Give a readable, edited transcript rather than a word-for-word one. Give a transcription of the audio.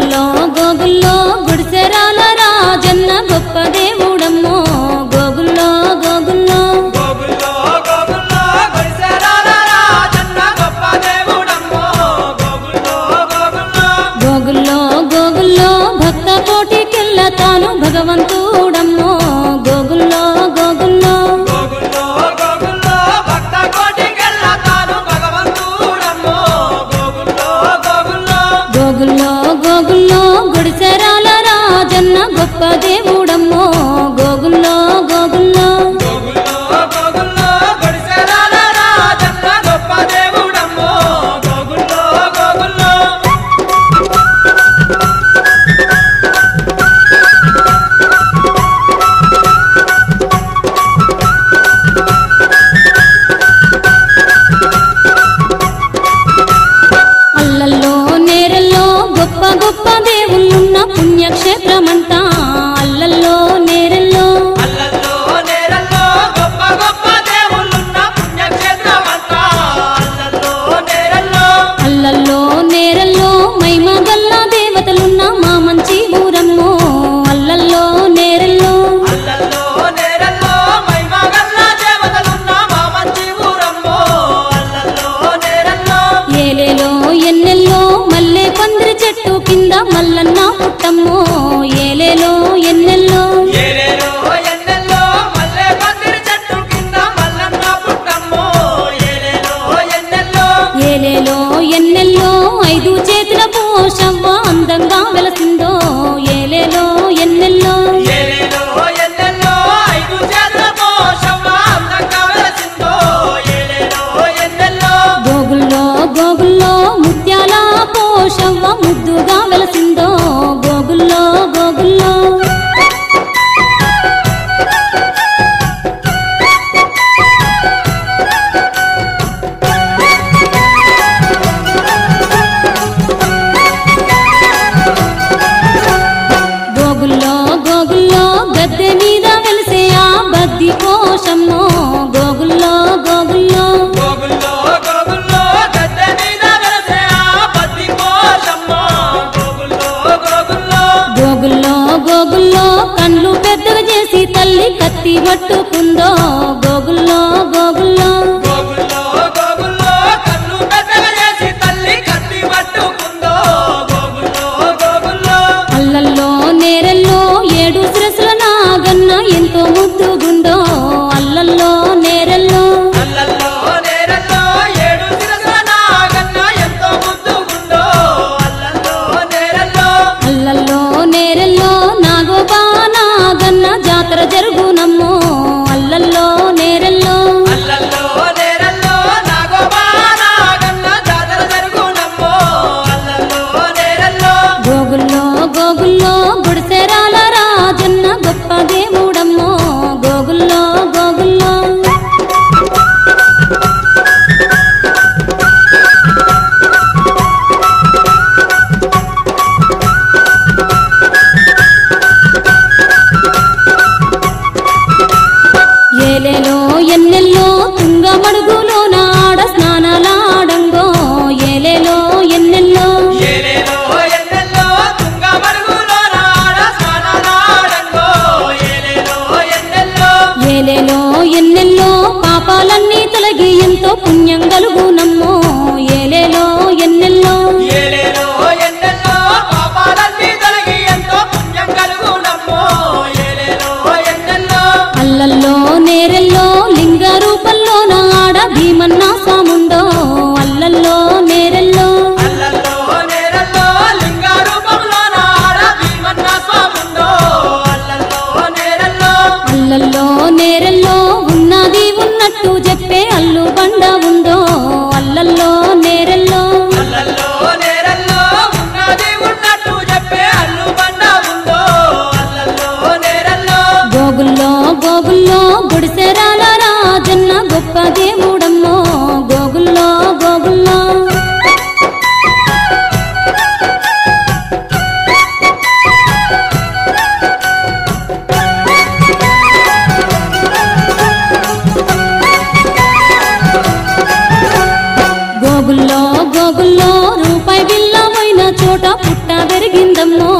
గోగుల్లో గోగుల్లో గుడిసెరాల రాజన్న గొప్ప దేవుడమ్మో గోగుల్లో గోగుల్లో గోగుల్లో గోగుల్లో గుడిసెరాల రాజన్న గొప్ప దేవుడమ్మో గోగుల్లో గోగుల్లో గోగుల్లో గోగుల్లో భక్త కోటికెళ్ళ తాను భగవంతుడమ్మో గోగుల్లో గోగుల్లో గోగుల్లో గోగుల్లో భక్త కోటికెళ్ళ తాను భగవంతుడమ్మో గోగుల్లో గోగుల్లో గోగుల్లో గోగుల్లో గుడిసెరాల రాజన్న గొప్ప దేవుడమ్మో గోగుల్లో గోగుల్లో గోగుల్లో గోగుల్లో గుడిసెరాల రాజన్న గొప్ప దేవుడమ్మో గోగుల్లో గోగుల్లో అల్లల్లో నేరల్లో గొప్ప గొప్ప దేవుళ్ళున్న పుణ్యక్షేత్రమంట అల్లల్లో నేరల్లో అల్లల్లో నేరల్లో గొప్ప గొప్ప దేవుళ్ళున్న పుణ్యక్షేత్రమంట అల్లల్లో నేరల్లో అల్లల్లో నేరల్లో మైమగల్ల దేవతలున్న మా మంచి ఊరమ్మో అల్లల్లో నేరల్లో అల్లల్లో నేరల్లో మైమగల్ల దేవతలున్న మా మంచి ఊరమ్మో అల్లల్లో నేరల్లో ఏలేలో ఎన్నెల్లో మల్లె పందిరి చెట్టు కింద మల్లన్న పుట్టమ్మో ఏలేలో ఎన్నెల్లో ఏలేలో ఎన్నెల్లో మల్లె పందిరి చెట్టు కింద మల్లన్న పుట్టమ్మో ఏలేలో ఎన్నెల్లో ఏలేలో ఎన్నెల్లో ఐదు చేతుల పోషవ్వ అందంగా వెలసిందో ఏలేలో ఎన్నెల్లో ఏలేలో ఎన్నెల్లో ఐదు చేతుల పోషవ్వ అందంగా వెలసిందో ఏలేలో ఎన్నెల్లో గోగుల్లో గోగుల్లో ముత్యాల పోషవ్వ ముద్దుగా వెలసిందో గోగుల్లో గోగుల్లో గోగుల్లో గోగుల్లో గద్దె మీద వెలిసే ఆ బద్ది పోషమ్మో గోగుల్లో గోగుల్లో గోగుల్లో గోగుల్లో గద్దె మీద వెలసే ఆ పత్తి పోషమ్మో గోగుల్లో గోగుల్లో గోగుల్లో గోగుల్లో కండ్లు పెద్దగా చేసి తల్లి కత్తి పట్టుకుందో గోగుల్లో గోగుల్లో గోగుల్లో గోగుల్లో కన్ను పెద్దగా చేసి తల్లి కత్తి పట్టుకుందో గోగుల్లో గోగుల్లో అల్లల్లో నేరల్లో ఏడు శిరసుల నాగన్న ఎంతో ముద్దుగుందో అల్లల్లో నేరల్లో అల్లల్లో నేరల్లో ఏడు శిరసుల నాగన్న ఎంతో ముద్దుగుందో అల్లల్లో నేరల్లో అల్లల్లో నేరల్లో నాగోబా నాగన్న జాతర జరుగునమ్మో అల్లల్లో నేరల్లో అల్లల్లో నేరల్లో నాగోబా నాగన్న జాతర జరుగునమ్మో అల్లల్లో నేరల్లో గోగుల్లో గోగుల్లో గుడిసెరాల రాజన్న గొప్ప దేవుడమ్మో గోగుల్లో గోగుల్లో ఏలేలో ఎన్నెల్లో తుంగ మడుగులో నాడ స్నానాలాడంగో ఏలేలో ఎన్నెల్లో ఏలేలో ఎన్నెల్లో తుంగ మడుగులో నాడ స్నానాలాడంగో ఏలేలో ఎన్నెల్లో ఏలేలో ఎన్నెల్లో పాపాలన్నీ తొలగి ఎంతో పుణ్యం కలుగునమ్మో ఏలేలో ఎన్నెల్లో ఏలేలో ఎన్నెల్లో పాపాలన్నీ తొలగి ఎంతో పుణ్యం కలుగునమ్మో ఏలేలో ఎన్నెల్లో అల్లల్లో నేరెల్లో లింగ రూపంలో నాడ భీమన్న స్వాముందో అల్లల్లో నేరెల్లో అల్లల్లో నేరల్లో లింగ రూపంలో నాడ భీమన్న స్వాముందో అల్లల్లో నేరల్లో అల్లల్లో నేరెల్లో ఉన్నది ఉన్నట్టు చెప్పే అల్లు బండ ఉందో కలలెన్నో